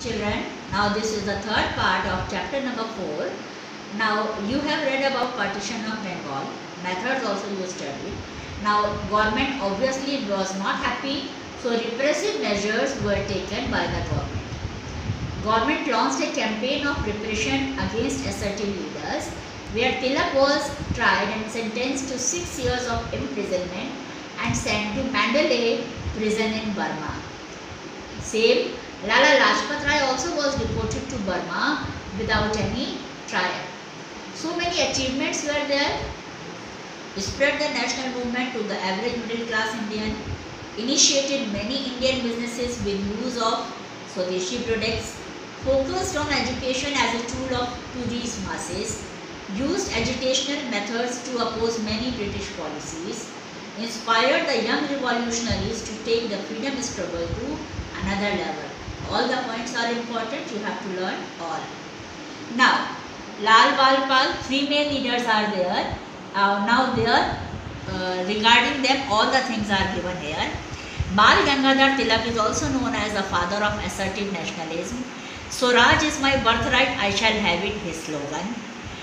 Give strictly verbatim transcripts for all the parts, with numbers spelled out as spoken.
Children, now this is the third part of chapter number four. Now you have read about partition of Bengal, methods also you studied. Now government obviously was not happy, so repressive measures were taken by the government. Government launched a campaign of repression against assertive leaders, where Tilak was tried and sentenced to six years of imprisonment and sent to Mandalay prison in Burma. Same, Lala Lajpat Rai also was deported to Burma without any trial. So many achievements were there. Spread the national movement to the average middle class Indian. Initiated many Indian businesses with use of Swadeshi products. Focused on education as a tool of to reach masses. Used agitational methods to oppose many British policies. Inspired the young revolutionaries to take the freedom struggle to another level. All the points are important, you have to learn all. Now, Lal Bal Pal, three main leaders are there. Uh, now there, uh, regarding them, all the things are given here. Bal Gangadhar Tilak is also known as the father of assertive nationalism. Swaraj is my birthright, I shall have it, his slogan.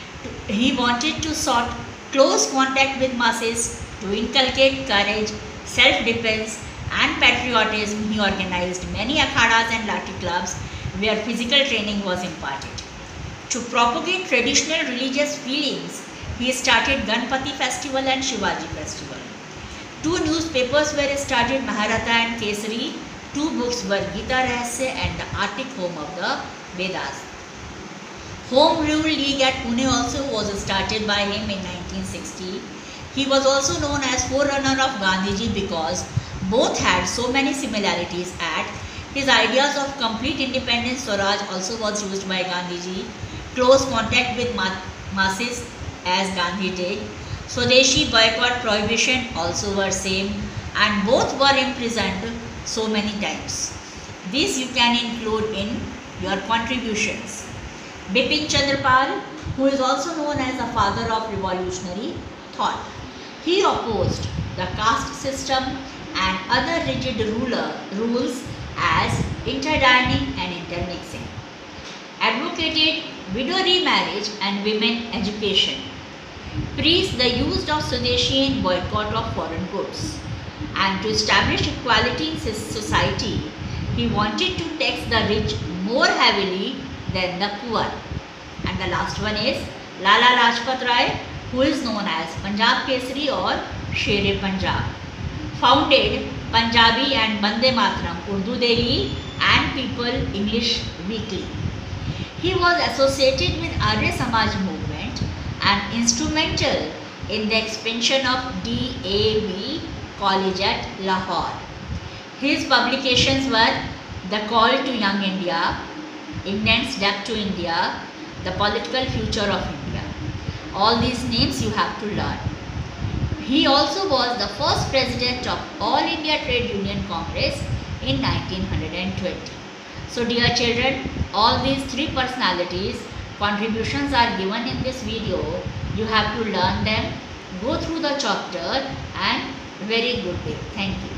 He wanted to sort close contact with masses, to inculcate courage, self-defense, and patriotism. He organized many akhadas and lathi clubs where physical training was imparted. To propagate traditional religious feelings, he started Ganpati festival and Shivaji festival. Two newspapers were started, Maharata and Kesari. Two books were Gita Rahasya and the Arctic Home of the Vedas. Home Rule League at Pune also was started by him in nineteen sixty. He was also known as forerunner of Gandhiji because both had so many similarities. At his ideas of complete independence, Swaraj also was used by Gandhiji. Close contact with masses as Gandhi did. Swadeshi boycott prohibition also were same, and both were imprisoned so many times. This you can include in your contributions. Bipin Chandra Pal, who is also known as the father of revolutionary thought. He opposed the caste system and other rigid ruler, rules as interdining and intermixing. Advocated widow remarriage and women education. Preached the use of Swadeshi in boycott of foreign goods. And to establish equality in society, he wanted to tax the rich more heavily than the poor. And the last one is Lala Lajpat Rai, who is known as Punjab Kesari or Sher-e-Punjab. Founded Punjabi and Bande Mataram Urdu Daily and People English Weekly. He was associated with Arya Samaj movement and instrumental in the expansion of D A V College at Lahore. His publications were The Call to Young India, Ignorance Debt to India, The Political Future of India. All these names you have to learn. He also was the first president of All India Trade Union Congress in nineteen twenty. So dear children, all these three personalities contributions are given in this video. You have to learn them, go through the chapter, and very good day. Thank you.